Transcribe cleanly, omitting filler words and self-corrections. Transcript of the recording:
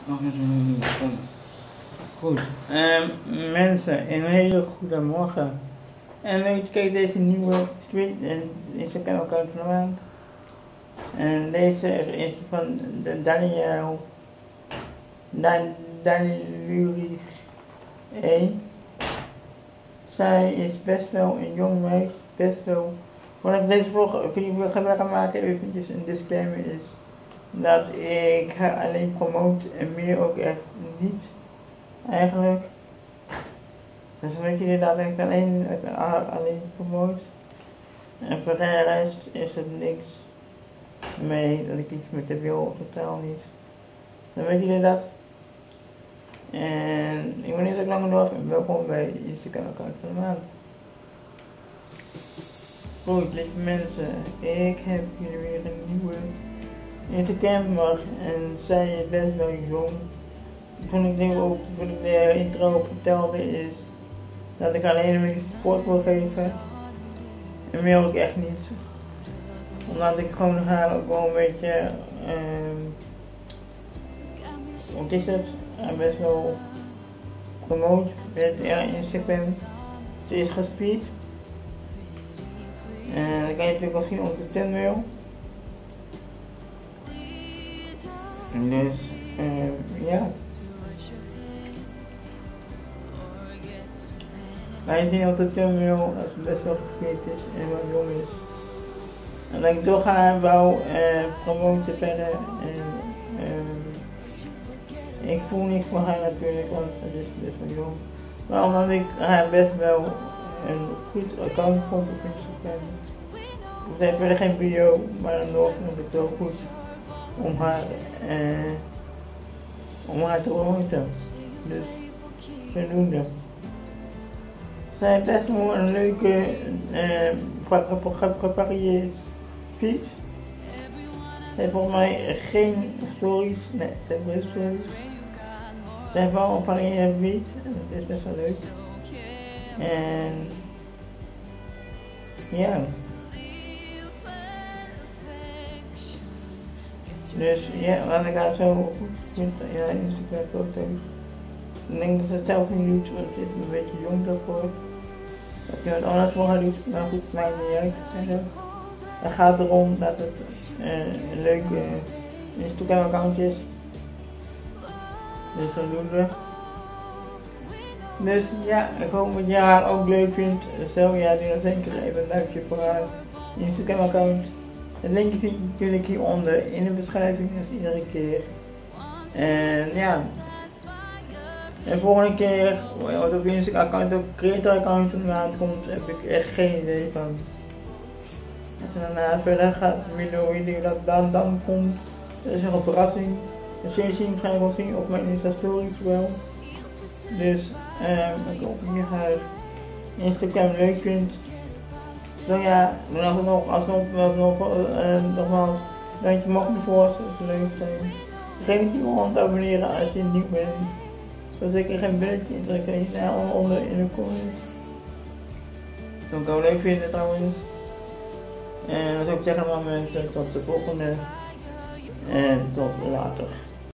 Nog eens een seconde. Goed, mensen, een hele goede morgen. En weet je, kijk deze nieuwe tweet en Instagram account van de maand. En deze is van Daniel 1. Zij is best wel een jong meisje, best wel. Voordat ik deze video ga maken, eventjes een disclaimer is dat ik haar alleen promote en meer ook echt niet, eigenlijk. Dus weet jullie dat ik alleen promote. En voor de rest is het niks mee dat ik iets met de wil, totaal niet. Dan weet jullie dat. En ik ben niet zo lang nog en welkom bij Instagram account van de maand. Goed, lieve mensen, ik heb hier weer een nieuwe Instagram en zij is best wel jong. Toen ik de intro vertelde is dat ik alleen een beetje support wil geven. En meer ook echt niet. Omdat ik gewoon haar ook wel een beetje, wat is het, best wel promote met Instagram. Ze is gespeed. En dan kan je natuurlijk wel zien op de thumbnail. Dus, ja. Maar je ziet op de thumbnail dat ze best wel gespeed is en wel jong is. En dat ik toch haar wou promoten verder. Ik voel niks voor haar natuurlijk, want het is best wel jong. Maar omdat ik haar best wel een goed account vond op Instagram. Ze heeft verder geen bio, maar dan nog vond ik het wel goed om haar te promoten. Dus zodoende. Zij heeft best wel een leuke, gevarieerd feed. Ze heeft volgens mij geen stories, nee, ze heeft geen stories. Ze heeft wel een gevarieerde feed en dat is best wel leuk. En ja. Dus ja, wat ik haar zo goed vind in haar Instagram foto's. Ik denk dat ze het zelf niet doet, want ze is een beetje jong daarvoor. Dat je wat anders voor haar doet, maar goed, maakt niet uit. Het gaat erom dat het een leuke Instagram account is. Dus dat doen we. Dus ja, ik hoop dat je haar ook leuk vindt. Stel ja, doe dan zeker even een duimpje voor haar Instagram account. Het linkje vind je natuurlijk hieronder in de beschrijving, dus iedere keer. En ja. En volgende keer, wat op je Instagram account ook creator account van de maand komt, heb ik echt geen idee van. Als je daarna verder gaat, wie dat dan komt, dat is nog een verrassing. Dus zul je zien, ga je wel zien op mijn Insta stories wel. Dus ik hoop dat je haar Instagram leuk vindt. Zo ja, nogmaals, dank je mag me voor, dat is leuk zijn. Vergeet niet je hand te abonneren als je nieuw bent. Zoals ik er geen belletje in druk, kan je snel onder in de comments. Dat zou ik ook leuk vinden trouwens. En dan zou ik zeggen aan mensen, tot de volgende. En tot later.